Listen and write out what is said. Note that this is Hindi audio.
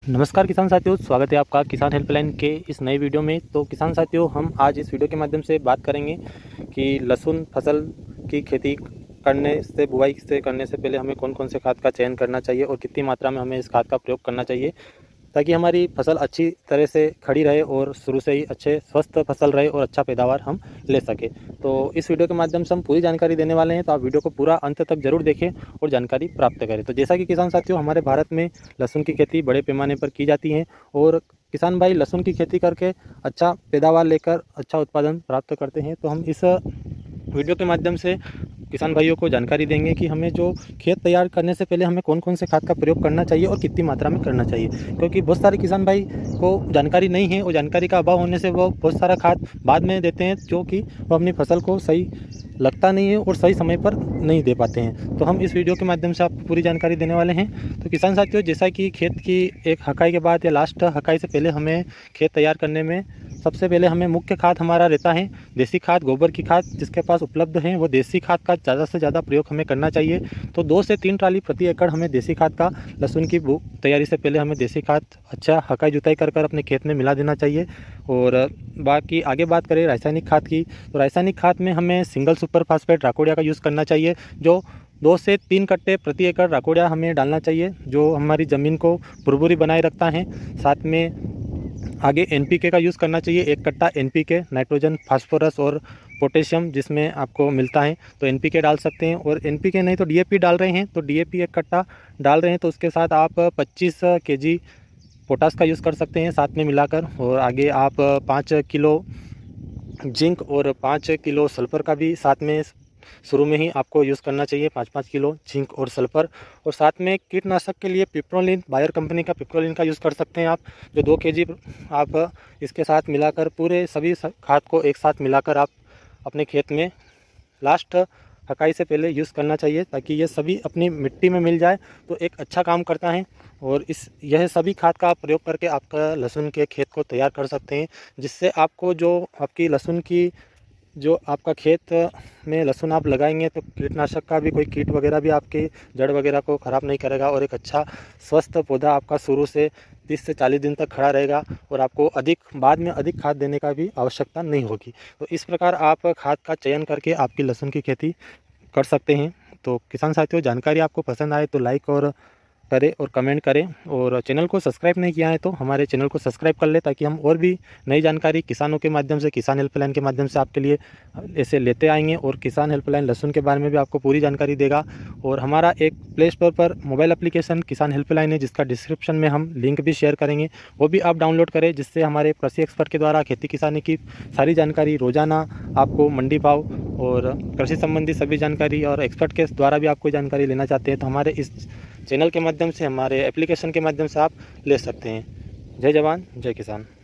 नमस्कार किसान साथियों, स्वागत है आपका किसान हेल्पलाइन के इस नए वीडियो में। तो किसान साथियों, हम आज इस वीडियो के माध्यम से बात करेंगे कि लहसुन फसल की खेती करने से, बुआई से करने से पहले हमें कौन कौन से खाद का चयन करना चाहिए और कितनी मात्रा में हमें इस खाद का प्रयोग करना चाहिए, ताकि हमारी फसल अच्छी तरह से खड़ी रहे और शुरू से ही अच्छे स्वस्थ फसल रहे और अच्छा पैदावार हम ले सके। तो इस वीडियो के माध्यम से हम पूरी जानकारी देने वाले हैं, तो आप वीडियो को पूरा अंत तक जरूर देखें और जानकारी प्राप्त करें। तो जैसा कि किसान साथियों, हमारे भारत में लहसुन की खेती बड़े पैमाने पर की जाती है और किसान भाई लहसुन की खेती करके अच्छा पैदावार लेकर अच्छा उत्पादन प्राप्त करते हैं। तो हम इस वीडियो के माध्यम से किसान भाइयों को जानकारी देंगे कि हमें जो खेत तैयार करने से पहले हमें कौन कौन से खाद का प्रयोग करना चाहिए और कितनी मात्रा में करना चाहिए, क्योंकि बहुत सारे किसान भाई को जानकारी नहीं है और जानकारी का अभाव होने से वो बहुत सारा खाद बाद में देते हैं, जो कि वो अपनी फसल को सही लगता नहीं है और सही समय पर नहीं दे पाते हैं। तो हम इस वीडियो के माध्यम से आपको पूरी जानकारी देने वाले हैं। तो किसान साथियों, जैसा कि खेत की एक हकाई के बाद या लास्ट हकाई से पहले हमें खेत तैयार करने में सबसे पहले हमें मुख्य खाद हमारा रहता है देसी खाद, गोबर की खाद। जिसके पास उपलब्ध है वो देसी खाद का ज़्यादा से ज़्यादा प्रयोग हमें करना चाहिए। तो 2 से 3 ट्राली प्रति एकड़ हमें देसी खाद का, लहसुन की तैयारी से पहले हमें देसी खाद अच्छा हकाई जुताई कर अपने खेत में मिला देना चाहिए। और बाकी आगे बात करें रासायनिक खाद की, तो रासायनिक खाद में हमें सिंगल सुपर फास्फेट राकोडिया का यूज़ करना चाहिए, जो 2 से 3 कट्टे प्रति एकड़ राकोडिया हमें डालना चाहिए, जो हमारी ज़मीन को भुरभुरी बनाए रखता है। साथ में आगे एनपीके का यूज़ करना चाहिए, 1 कट्टा एनपीके, नाइट्रोजन, फास्फोरस और पोटेशियम जिसमें आपको मिलता है, तो एनपीके डाल सकते हैं। और एनपीके नहीं तो डीएपी डाल रहे हैं तो डीएपी 1 कट्टा डाल रहे हैं तो उसके साथ आप 25 केजी पोटास का यूज़ कर सकते हैं साथ में मिलाकर। और आगे आप 5 किलो जिंक और 5 किलो सल्फर का भी साथ में शुरू में ही आपको यूज़ करना चाहिए, 5-5 किलो जिंक और सल्फर। और साथ में कीटनाशक के लिए पिप्रोलिन, बायर कंपनी का पिप्रोलिन का यूज़ कर सकते हैं आप, जो 2 केजी आप इसके साथ मिलाकर पूरे सभी खाद को एक साथ मिलाकर आप अपने खेत में लास्ट हकाई से पहले यूज़ करना चाहिए, ताकि ये सभी अपनी मिट्टी में मिल जाए तो एक अच्छा काम करता है। और यह सभी खाद का आप प्रयोग करके आपका लहसुन के खेत को तैयार कर सकते हैं, जिससे आपको जो आपकी लहसुन की जो आपका खेत में लहसुन आप लगाएंगे तो कीटनाशक का भी कोई कीट वगैरह भी आपके जड़ वगैरह को ख़राब नहीं करेगा और एक अच्छा स्वस्थ पौधा आपका शुरू से 30 से 40 दिन तक खड़ा रहेगा और आपको बाद में अधिक खाद देने का भी आवश्यकता नहीं होगी। तो इस प्रकार आप खाद का चयन करके आपकी लहसुन की खेती कर सकते हैं। तो किसान साथियों, जानकारी आपको पसंद आए तो लाइक और करें और कमेंट करें, और चैनल को सब्सक्राइब नहीं किया है तो हमारे चैनल को सब्सक्राइब कर ले, ताकि हम और भी नई जानकारी किसानों के माध्यम से, किसान हेल्पलाइन के माध्यम से आपके लिए ऐसे लेते आएंगे। और किसान हेल्पलाइन लहसुन के बारे में भी आपको पूरी जानकारी देगा। और हमारा एक प्ले स्टोर पर मोबाइल एप्लीकेशन किसान हेल्पलाइन है, जिसका डिस्क्रिप्शन में हम लिंक भी शेयर करेंगे, वो भी आप डाउनलोड करें, जिससे हमारे कृषि एक्सपर्ट के द्वारा खेती किसानी की सारी जानकारी रोजाना आपको मंडी भाव और कृषि संबंधी सभी जानकारी और एक्सपर्ट के द्वारा भी आपको जानकारी लेना चाहते हैं तो हमारे इस चैनल के माध्यम से, हमारे एप्लीकेशन के माध्यम से आप ले सकते हैं। जय जवान जय किसान।